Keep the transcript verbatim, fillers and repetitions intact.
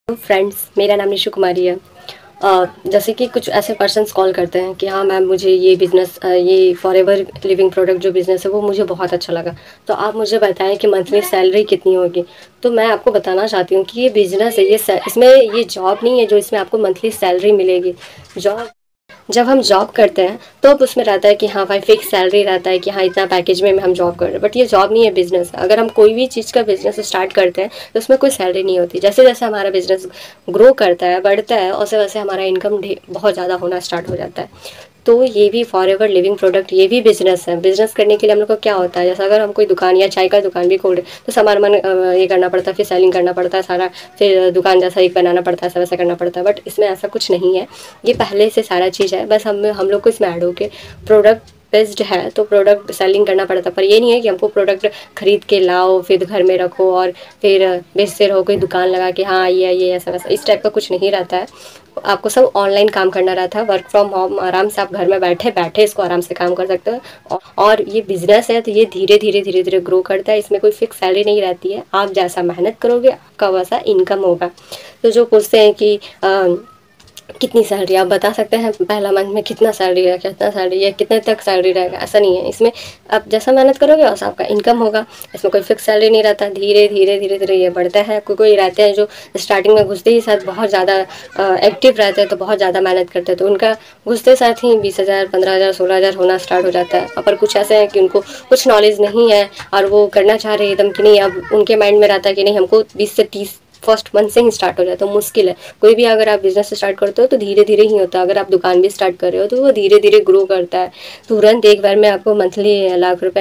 Friends, मेरा नाम निशु कुमारी है। अ, जैसे कि कुछ ऐसे पर्सन्स कॉल करते हैं कि हाँ मैम, मुझे ये बिज़नेस अ, ये फॉरएवर लिविंग प्रोडक्ट जो बिज़नेस है वो मुझे बहुत अच्छा लगा। तो आप मुझे बताएं कि मंथली सैलरी कितनी होगी। तो मैं आपको बताना चाहती हूँ कि ये बिज़नेस है, ये स- इसमें ये जॉब नहीं है जो इसमें आपको मंथली सैलरी मिलेगी। जॉब जब हम जॉब करते हैं तो अब उसमें रहता है कि हाँ भाई, फिक्स सैलरी रहता है कि हाँ इतना पैकेज में हम जॉब कर रहे हैं। बट ये जॉब नहीं है, बिजनेस है। अगर हम कोई भी चीज़ का बिजनेस स्टार्ट करते हैं तो उसमें कोई सैलरी नहीं होती। जैसे जैसे हमारा बिजनेस ग्रो करता है, बढ़ता है, वैसे वैसे हमारा इनकम बहुत ज़्यादा होना स्टार्ट हो जाता है। तो ये भी फॉरएवर लिविंग प्रोडक्ट ये भी बिजनेस है। बिजनेस करने के लिए हम लोग को क्या होता है, जैसे अगर हम कोई दुकान या चाय का दुकान भी खोल रहे तो सामान मन अ, ये करना पड़ता है, फिर सेलिंग करना पड़ता है सारा, फिर दुकान जैसा एक बनाना पड़ता है, ऐसा वैसा करना पड़ता है। बट इसमें ऐसा कुछ नहीं है, ये पहले से सारा चीज़ है। बस हम हम लोग को इसमें ऐड होके प्रोडक्ट बेस्ड है तो प्रोडक्ट सेलिंग करना पड़ता है। पर ये नहीं है कि हमको प्रोडक्ट खरीद के लाओ फिर घर में रखो और फिर बेचते रहो, कोई दुकान लगा के हाँ ये ये ऐसा वैसा, इस टाइप का कुछ नहीं रहता है। आपको सब ऑनलाइन काम करना रहता है, वर्क फ्रॉम होम। आराम से आप घर में बैठे बैठे इसको आराम से काम कर सकते हो। और ये बिजनेस है तो ये धीरे धीरे धीरे धीरे ग्रो करता है। इसमें कोई फिक्स सैलरी नहीं रहती है, आप जैसा मेहनत करोगे आपका वैसा इनकम होगा। तो जो पूछते हैं कि अ, कितनी सैलरी, आप बता सकते हैं पहला मंथ में कितना सैलरी है, कितना सैलरी है, कितने तक सैलरी रहेगा, ऐसा नहीं है। इसमें आप जैसा मेहनत करोगे वैसा आपका इनकम होगा। इसमें कोई फिक्स सैलरी नहीं रहता, धीरे धीरे धीरे धीरे ये बढ़ता है। कोई कोई रहते हैं जो स्टार्टिंग में घुसते ही साथ बहुत ज़्यादा एक्टिव रहते हैं, तो बहुत ज़्यादा मेहनत करते हैं, तो उनका घुसते साथ ही बीस हज़ार पंद्रह हज़ार सोलह हज़ार होना स्टार्ट हो जाता है। और कुछ ऐसे हैं कि उनको कुछ नॉलेज नहीं है और वो करना चाह रहे हैं एकदम कि नहीं, अब उनके माइंड में रहता है कि नहीं हमको बीस से तीस फर्स्ट मंथ से ही स्टार्ट हो जाता है। तो मुश्किल है। कोई भी अगर आप बिजनेस स्टार्ट करते हो तो धीरे धीरे ही होता है। अगर आप दुकान भी स्टार्ट कर रहे हो तो वो धीरे धीरे ग्रो करता है। तुरंत एक बार में आपको मंथली लाख रुपए